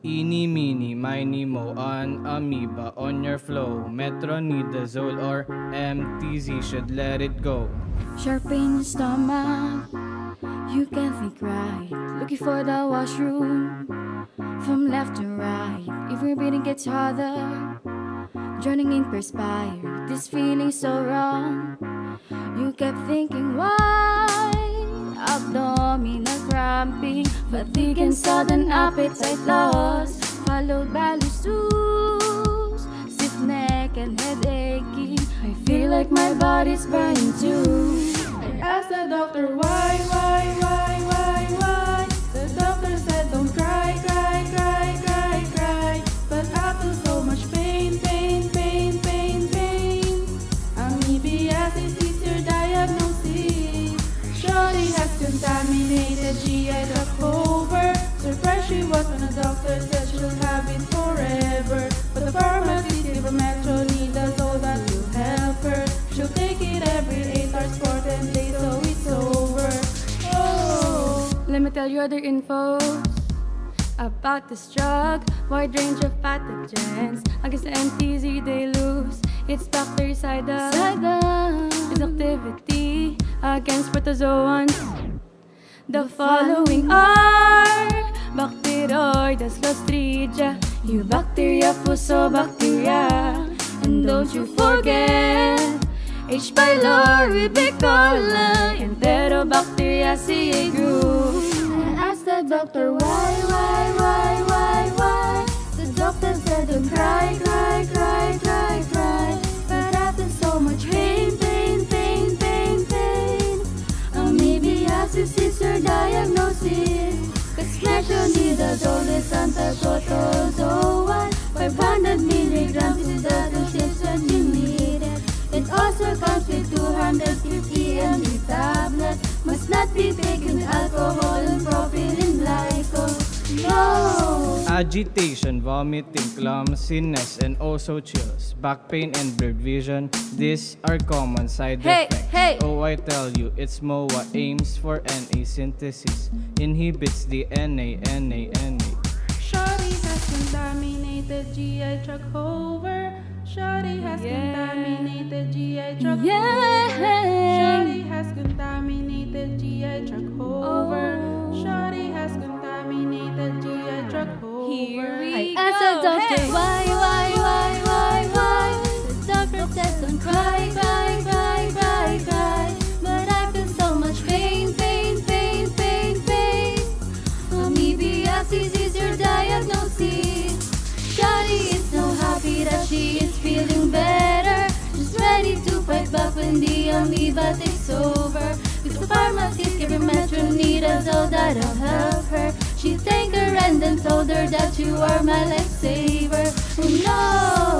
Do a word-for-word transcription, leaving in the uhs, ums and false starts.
Eeny, meeny, miny, mo, an amoeba on your flow. Metronidazole or M T Z should let it go. Sharp pain in the stomach, you can't think right. Looking for the washroom, from left to right. If your breathing gets harder, drowning in perspire. This feeling so wrong, you kept thinking why. Abdominal cramping, fatigue and sudden appetite loss, followed by loose, stiff neck and head aching. I feel like my body's burning too. I asked the doctor why, why, why, why, why. The doctor said don't cry, cry, cry, cry, cry. But I feel so much pain, pain, pain, pain, pain. Amoebiasis is your diagnosis. Shorty has contaminated G I tract over. Surprised she was when the doctor said she'll have it forever. But the pharmacist gave her metronidazole that will help her. She'll take it every eight hours for ten days, so it's over. Oh. Let me tell you other info about this drug. Wide range of pathogens against the M T Z they lose. It's Doctor Sida. Its activity against protozoans. The following are Bacteroides, Clostridia, Eubacteria, Fusobacteria, and don't you forget H. pylori, Bicola, Enterobacteriaceae group. I asked the doctor why, why, why, why, why. The doctor said don't cry, cry, cry, cry, cry. But I feel so much pain, pain, pain, pain, pain. Amoebiasis is your diagnosis. Cause metronidazole is anti-protozoan. five hundred milligrams is the dosage when you need it. It also comes with two hundred fifty milliliters tablets. Must not be taken with alcohol and propylene glycol. No! Agitation, vomiting, clumsiness, and also chills. Back pain and blurred vision, these are common side Hey, effects. hey. Oh, I tell you, it's M O A, aims for N A synthesis, inhibits the N A, N A, N A. Shorty has contaminated G I tract over. Shorty has Yeah. contaminated G I tract over. Yeah. Shorty has contaminated G I tract over. Shorty has contaminated G I tract over. Here we I asked the doctor Hey. why, why, why, why, why. The doctor says don't cry, cry, cry, cry, cry. But I feel so much pain, pain, pain, pain, pain. Amoebiasis is your diagnosis. Shawty is so happy that she is feeling better. She's ready to fight back when the amoeba takes over. With the pharmacist gave her metronidazole that'll help her. She thanked her and then told her that you are my lifesaver. Oh no!